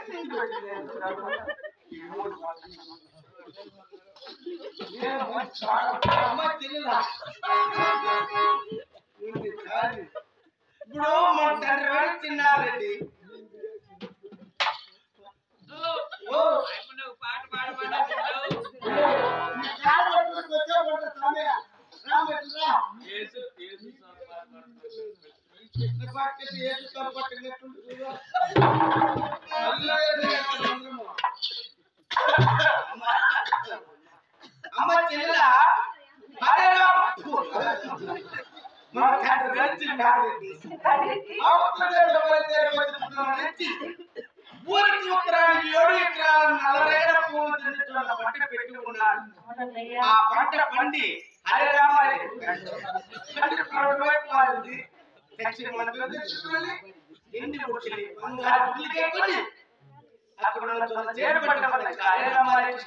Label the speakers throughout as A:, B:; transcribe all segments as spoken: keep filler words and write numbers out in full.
A: ఇప్పుడు మన తండ్రి చిన్నారెడ్డి పాట పాడమన్నా అమ్మ చెల్ల ఊరికి ఉత్తరానికి ఏడు ఎకరాల నలభై పంట పెట్టుకున్నాడు. ఆ పంట పండి హరే రామారెడ్డి దక్షిణ మంత్రి తెచ్చుకొని ఎండి పుట్టి బంగారు గుళ్ళకే కొని అక్కడ చేపట్ట హరే రామారెడ్డి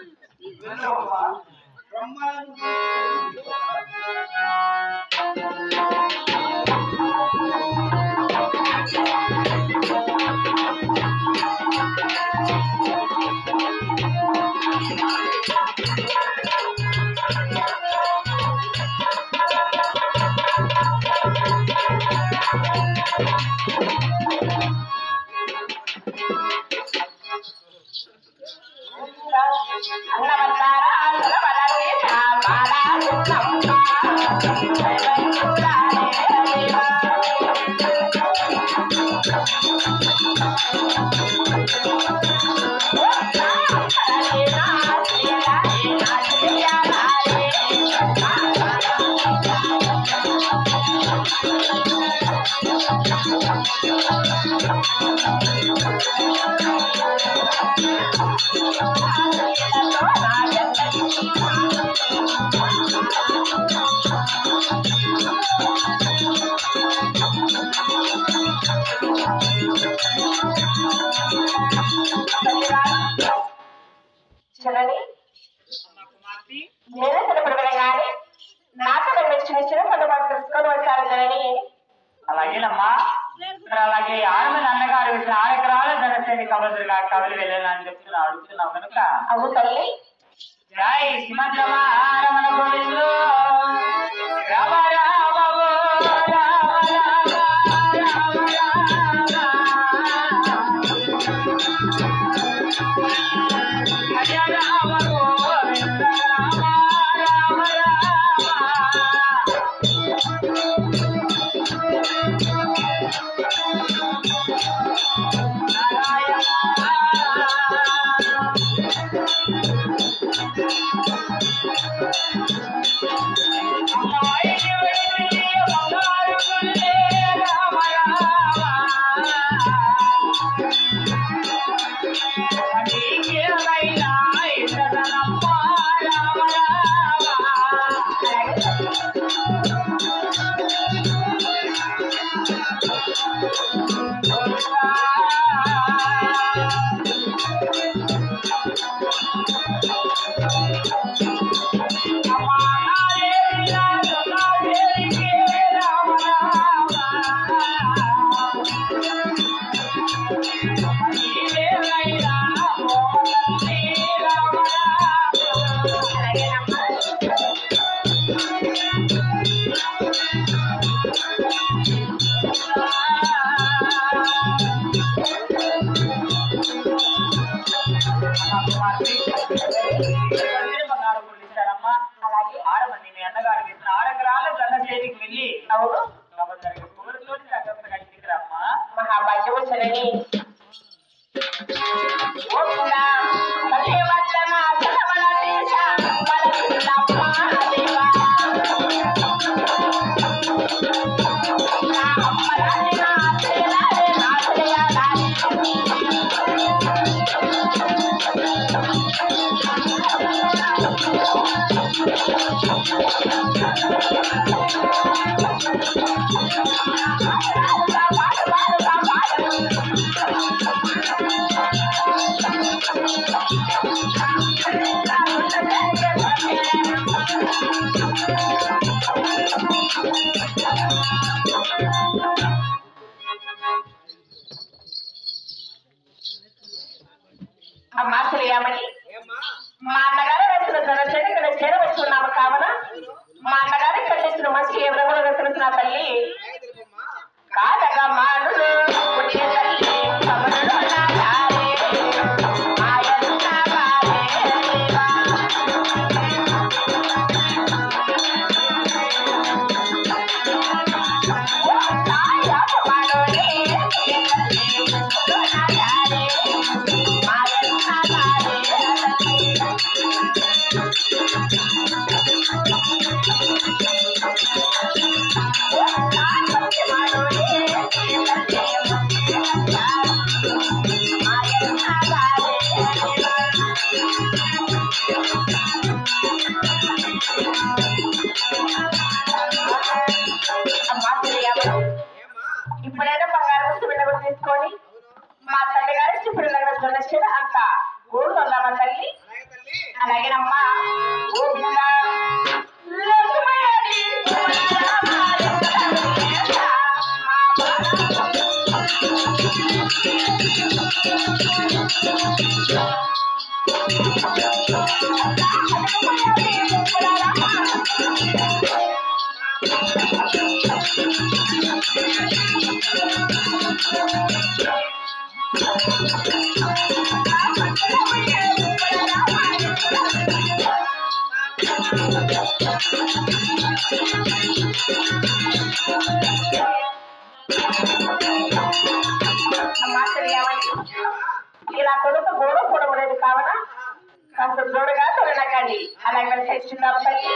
B: చలని నేనే చిన్నపడగలే కానీ నాకు మెచ్చిన చిన్న పట్టుబాటు తెలుసుకొని వచ్చారు చలని.
C: అలాగేనమ్మా. అలాగే ఆడమని అన్నగారు ఇచ్చిన ఆరు ఎకరాల జనసేన కవలుగా కవలు వెళ్ళాలని చెప్తున్నా అడుగుతున్నావు కనుక
B: అవును తల్లి.
C: జై శ్రీమద్రమ రమణ గోవిందు రామ రామ
B: అలాగే
C: ఆడమంది మీ అన్నగారికి ఇచ్చిన ఆరకరాల జన చేతికి వెళ్ళి
B: అవును
C: రమ్మా
B: మహాభాగ్యము చలని. అమ్మా శ్రీయామణి, మా అన్నగారు వేసిన జనసేన ఇక్కడ చేరవచ్చి ఉన్నాము కావున మా అన్నగారి కట్టించిన మంచి ఎవరు కూడా వేసిన తల్లి కాదగా మానులు పుట్టిన తల్లి కమరుడు నాగారే మాయన్న బాలే ఓ తాయప్ప మానోలే నాగారే మాయన్న బాలే ఇప్పుడైనా బంగారు వస్తు బిడ్డ తీసుకొని మా తల్లి గారి ఇప్పుడు దగ్గర జొన్నచ్చేది అంత ఊరు వద్దామా తల్లి? అలాగేనమ్మా. ఇలా కొడుకు గోడ కూడలేదు కావున కాస్త జోడుగా తొలనకండి. అలాగే తెచ్చిన తల్లి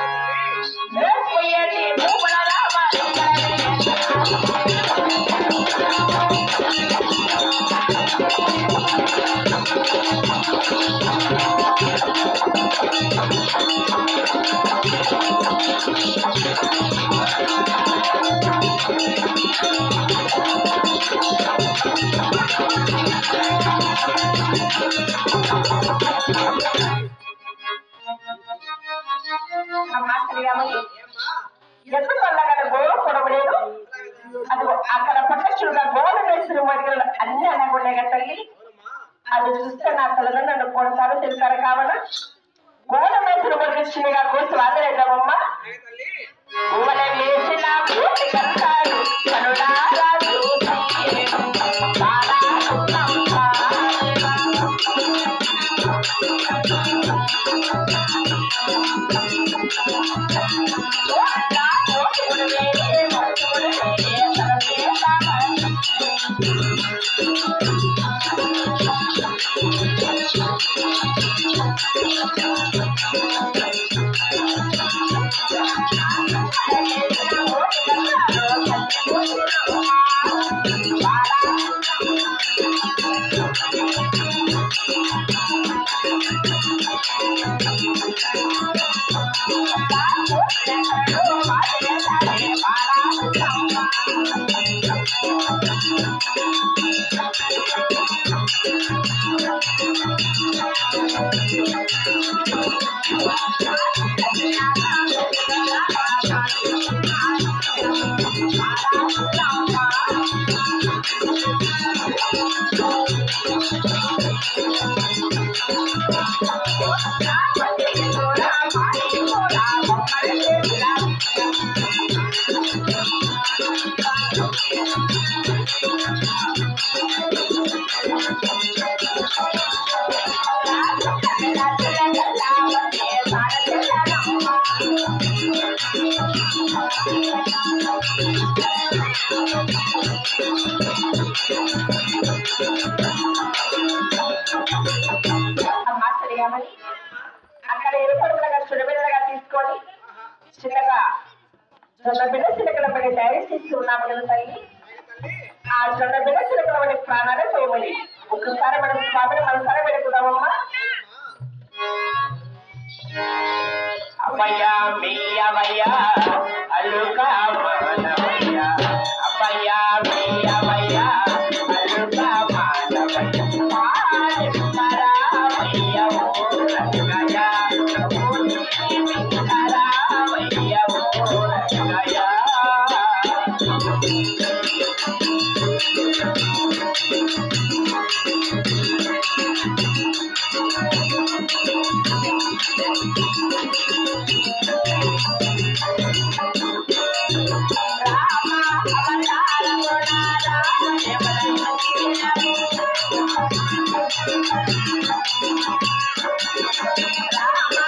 B: ఎందుకు అక్కడ గోడ కొడవలేదు? అది అక్కడ ప్రత్యక్షుడుగా గోడ వేసిన మడిగలు అన్ని అనగుండే కదా తల్లి. అది చూస్తే నా తల్లిదండ్రులు నన్ను కొడతారో తెలుసారు కావున గోడ వేసిన మడిగా కూర్చు వాదలేద్దామమ్మా. ఊవల వేసిన పూర్తి కట్టారు కనులారా అక్కడ ఎరుపడుగా చుడబిడగా తీసుకొని చిన్నగా జొన్న బిడ్డ చిలకల పడి తయారు చేసి ఉన్నాము కదా తల్లి. ఆ జొన్న బిడ్డ చిలకల పడి ప్రాణాలే పోయి ఒక్కసారి మనం స్వామిని మనసారి పెడుకున్నామమ్మా.
C: అబ్బయ్యా మీయవయ్యా అల్లుకా మానవయ్యా అబ్బయ్యా మీయవయ్యా అల్లుకా మానవయ్యా మానవయ్యా ఓ రంగయ్యా ఓ రంగయ్యా ఓ రంగయ్యా.
B: రామ